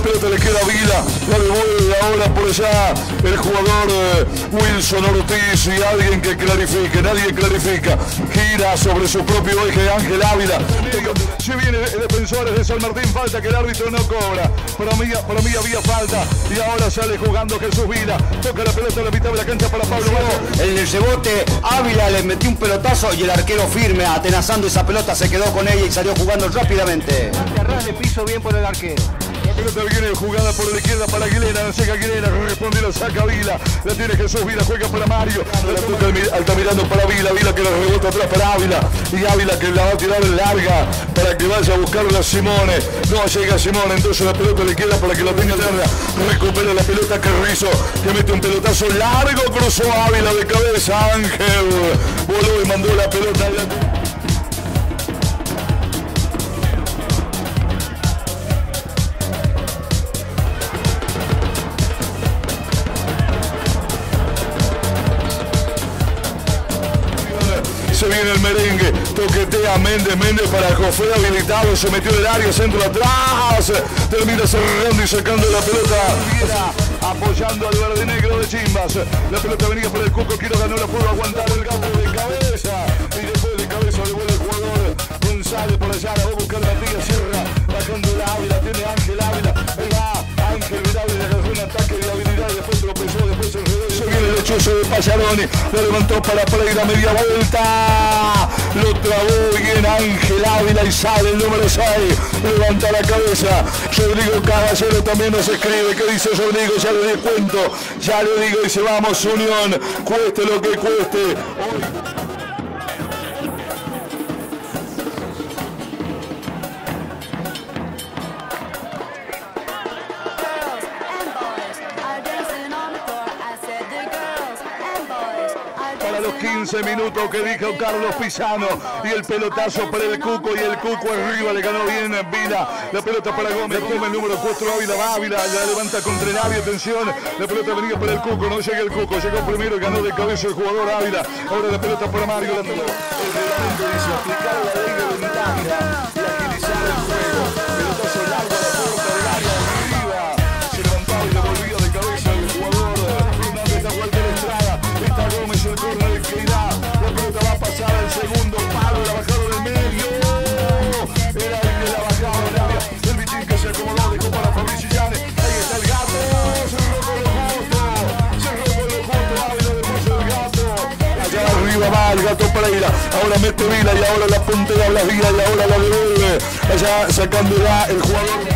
pelota le queda a Vila, la devuelve ahora por allá el jugador Wilson Ortiz y alguien que clarifique, nadie clarifica, gira sobre su propio eje Ángel Ávila. Si viene Defensores de San Martín, falta que el árbitro no cobra. Para mí había falta y ahora sale jugando Jesús Vila. Toca la pelota a la mitad de la cancha para Pablo Valle. En el rebote Ávila le metió un pelotazo y el arquero firme, atenazando esa pelota, se quedó con ella y salió jugando rápidamente. Ras de piso bien por el arquero. La pelota viene jugada por la izquierda para Aguilera, la saca Aguilera, responde, la saca Vila, la tiene Jesús Vila, juega para Mario, la toca Altamirano para Vila, Vila que la rebota atrás para Ávila, y Ávila que la va a tirar en larga para que vaya a buscarla a Simone, no llega Simone, entonces la pelota le queda para que la tenga larga, recupera la pelota Carrizo, que mete un pelotazo largo, cruzó Ávila de cabeza, Ángel, voló y mandó la pelota a la... Se viene el merengue, toquetea Méndez para Jofre habilitado, se metió en el área, centro atrás, termina cerrando y sacando la pelota, apoyando al verde negro de Chimbas, la pelota venía por el Cuco, Quiroga no la pudo aguantar, el gato de cabeza, y después de cabeza devuelve el jugador González por allá, la va a buscar Matías Sierra, bajando la Ávila, tiene Ángel Ávila, ahí va Ángel Vidal, le agarró un ataque de habilidad, después tropezó, después se enredó, se viene el lechoso de Payaroni, lo levantó para Pereira, media vuelta, lo trabó bien Ángel Ávila y sale el número 6, levanta la cabeza, Rodrigo Caballero también nos escribe, ¿qué dice Rodrigo? Ya le di cuento, ya le digo, dice vamos Unión, cueste lo que cueste. Hoy... Para los 15 minutos que dijo Carlos Pisano y el pelotazo para el Cuco y el Cuco arriba le ganó bien Vila, la pelota para Gómez, el número 4 Ávila, la levanta contra el área, atención, la pelota venía para el Cuco, no llega el Cuco, llegó primero y ganó de cabeza el jugador Ávila, ahora la pelota para Mario, el reglamento dice aplicar la ley de ventaja y agilizar el juego, pelotazo largo a la puerta del área, arriba, se levantaba y le volvía de cabeza el jugador Fernández, está cualquier entrada, está Gómez el turno de Keirá, la pelota va a pasar al segundo palo, la bajaron del medio, era el que la bajaba del área, el Vitín que se acomodó, dejó para Fabricio Llanes, ahí está el gato, cerró con lo justo, Ávila después el gato, allá arriba va el gato Pereira, ahora mete Vila y ahora la puntea Blas Vila y ahora la devuelve, allá sacándola el jugador.